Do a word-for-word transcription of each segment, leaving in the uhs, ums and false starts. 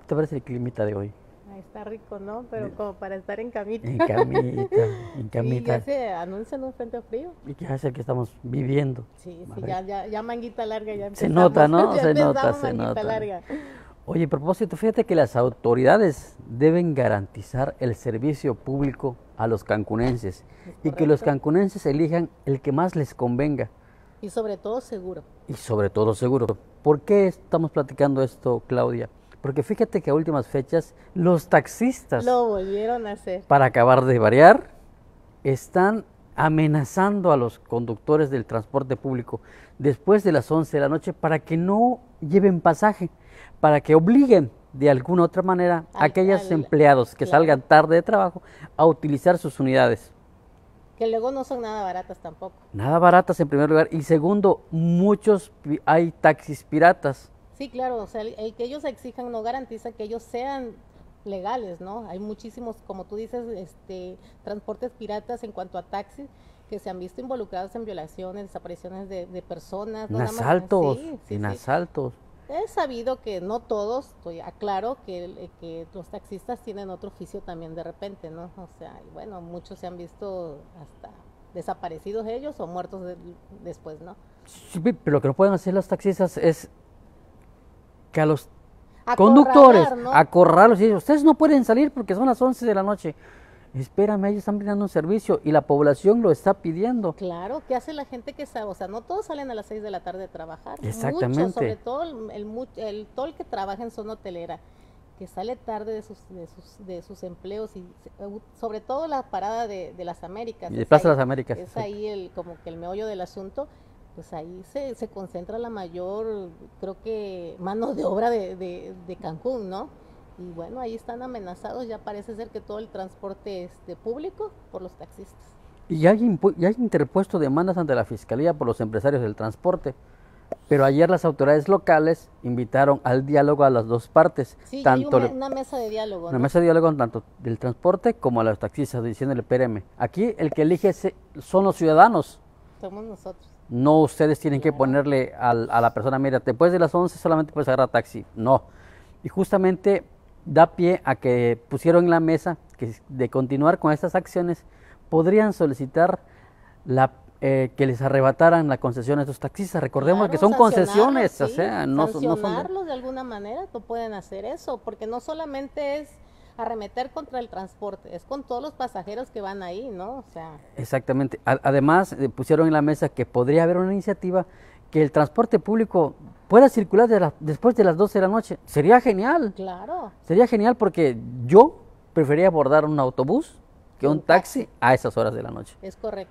te parece el climita de hoy? Ahí está rico, ¿no? Pero como para estar en camita. En camita, en Sí, ya camita. se anuncian un frente frío. Y que es el que estamos viviendo. Sí, sí, Vale. ya, ya, ya manguita larga, ya Se nota, empezamos. ¿no? Ya Se nota, empezamos se manguita nota. larga. Oye, a propósito, fíjate que las autoridades deben garantizar el servicio público a los cancunenses Es y que los correcto. cancunenses elijan el que más les convenga Y sobre todo seguro. y sobre todo seguro. ¿Por qué estamos platicando esto, Claudia? Porque fíjate que a últimas fechas los taxistas, Lo volvieron a hacer. para acabar de variar, están amenazando a los conductores del transporte público después de las once de la noche para que no lleven pasaje, para que obliguen de alguna otra manera a Al- aquellos al- empleados que claro. salgan tarde de trabajo a utilizar sus unidades. Que luego no son nada baratas tampoco. Nada baratas en primer lugar y segundo, muchos pi- hay taxis piratas. Sí, claro, o sea, el, el que ellos exijan no garantiza que ellos sean legales, ¿no? Hay muchísimos, como tú dices, este, transportes piratas en cuanto a taxis que se han visto involucrados en violaciones, desapariciones de, de personas, no En nada más. asaltos, Sí, sí, en sí. asaltos. He sabido que no todos, estoy aclaro que, el- que los taxistas tienen otro oficio también de repente, ¿no? O sea, y bueno, muchos se han visto hasta desaparecidos ellos o muertos de- después, ¿no? Sí, pero lo que no pueden hacer los taxistas es que a los Acorralar, conductores, ¿no? acorralarlos y decir, ustedes no pueden salir porque son las once de la noche. Espérame, ellos están brindando un servicio y la población lo está pidiendo. Claro, ¿qué hace la gente que sabe? O sea, no todos salen a las seis de la tarde a trabajar. Exactamente. Muchos, sobre todo el, el, mu- el- todo el que trabaja en zona hotelera, que sale tarde de sus, de sus, de sus empleos y se- uh, sobre todo la parada de, de las Américas. Y de es Plaza ahí- de las Américas, Es exacto. ahí el, como que el meollo del asunto, pues ahí se, se concentra la mayor, creo que, mano de obra de, de, de Cancún, ¿no? Y bueno, ahí están amenazados, ya parece ser que todo el transporte este, público por los taxistas. Y hay, impu- y hay interpuesto demandas ante la Fiscalía por los empresarios del transporte. Pero ayer las autoridades locales invitaron al diálogo a las dos partes. Sí, ya hay tanto una, el- una mesa de diálogo, una ¿no? mesa de diálogo tanto del transporte como a los taxistas, diciéndole, espéreme, aquí el que elige se- son los ciudadanos. Somos nosotros. No ustedes tienen que Claro. ponerle al- a la persona, mira, después de las once solamente puedes agarrar taxi. No. Y justamente da pie a que pusieron en la mesa que de continuar con estas acciones, podrían solicitar la, eh, que les arrebataran la concesión a estos taxistas. Recordemos Claro, que son concesiones, sancionarlos, o sea, sí, no, son- no son... de- sancionarlos de alguna manera, no pueden hacer eso, porque no solamente es arremeter contra el transporte, es con todos los pasajeros que van ahí, ¿no? O sea, Exactamente. A- además, eh, pusieron en la mesa que podría haber una iniciativa que el transporte público pueda circular de la- después de las doce de la noche. Sería genial. claro, Sería genial porque yo prefería abordar un autobús que un Un taxi taxi. a esas horas de la noche. es correcto,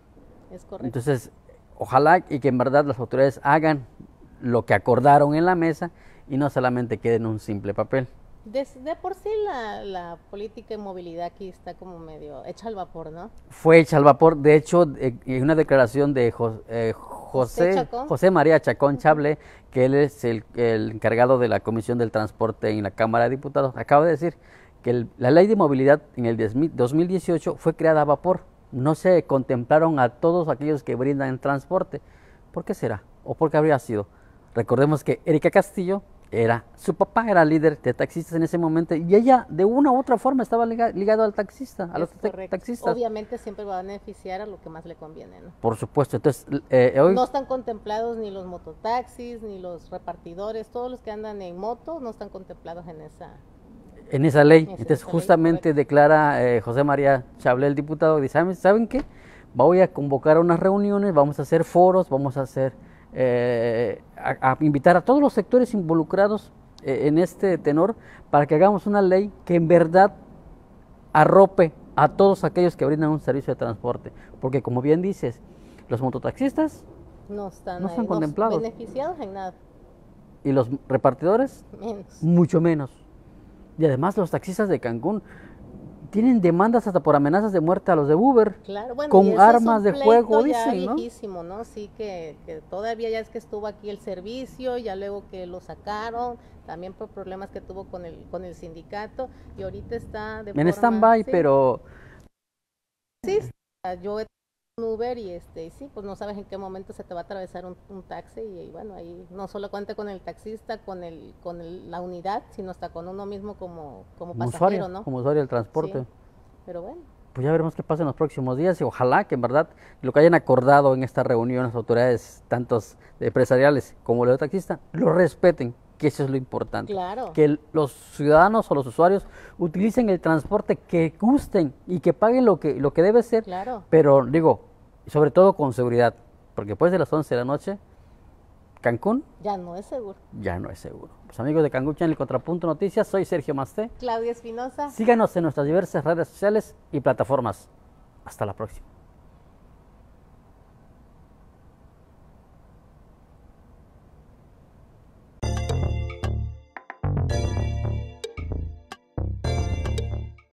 es correcto. Entonces, ojalá y que en verdad las autoridades hagan lo que acordaron en la mesa y no solamente quede en un simple papel. De, de por sí la, la política de movilidad aquí está como medio hecha al vapor, ¿no? Fue hecha al vapor, de hecho, eh, en una declaración de Jo- eh, José José, Chacón. José María Chacón Chable, que él es el, el encargado de la Comisión del Transporte en la Cámara de Diputados, acaba de decir que el- la ley de movilidad en el dos mil dieciocho fue creada a vapor. No se contemplaron a todos aquellos que brindan transporte. ¿Por qué será? ¿O por qué habría sido? Recordemos que Erika Castillo era, su papá era líder de taxistas en ese momento y ella de una u otra forma estaba liga- ligado al taxista, a los Es ta- correcto. taxistas. Obviamente siempre va a beneficiar a lo que más le conviene, ¿no? Por supuesto, entonces eh, hoy No están contemplados ni los mototaxis, ni los repartidores, todos los que andan en moto no están contemplados en esa. en esa ley, Esa- entonces esa ley, justamente correcto. declara eh, José María Chable, el diputado, dice, ¿saben, ¿saben qué? Voy a convocar unas reuniones, vamos a hacer foros, vamos a hacer, eh, a, a invitar a todos los sectores involucrados eh, en este tenor para que hagamos una ley que en verdad arrope a todos aquellos que brindan un servicio de transporte, porque como bien dices, los mototaxistas No están, No ahí, están contemplados. beneficiados en nada, y los repartidores menos. mucho menos. Y además los taxistas de Cancún tienen demandas hasta por amenazas de muerte a los de Uber. Claro, bueno, con y eso armas es un de fuego, pleito ya dicen, ¿no? viejísimo, ¿no? Sí, que, que todavía ya es que estuvo aquí el servicio, ya luego que lo sacaron, también por problemas que tuvo con el con el sindicato, y ahorita está de En forma- stand-by, sí, pero sí, yo he un Uber y este, sí, pues no sabes en qué momento se te va a atravesar un, un taxi y, y, bueno, ahí no solo cuenta con el taxista, con el, con el, la unidad, sino hasta con uno mismo como, como, como pasajero, usuario, ¿no? como usuario del transporte. Sí, pero bueno. Pues ya veremos qué pasa en los próximos días y ojalá que en verdad lo que hayan acordado en esta reunión las autoridades, tantos empresariales como los taxistas, lo respeten, que eso es lo importante. Claro. Que el- los ciudadanos o los usuarios utilicen el transporte que gusten y que paguen lo que, lo que debe ser, Claro. pero digo, sobre todo con seguridad, porque después de las once de la noche, Cancún Ya no es seguro. ya no es seguro. Pues amigos de Cancún Channel Contrapunto Noticias, soy Sergio Masté. Claudia Espinosa. Síganos en nuestras diversas redes sociales y plataformas. Hasta la próxima.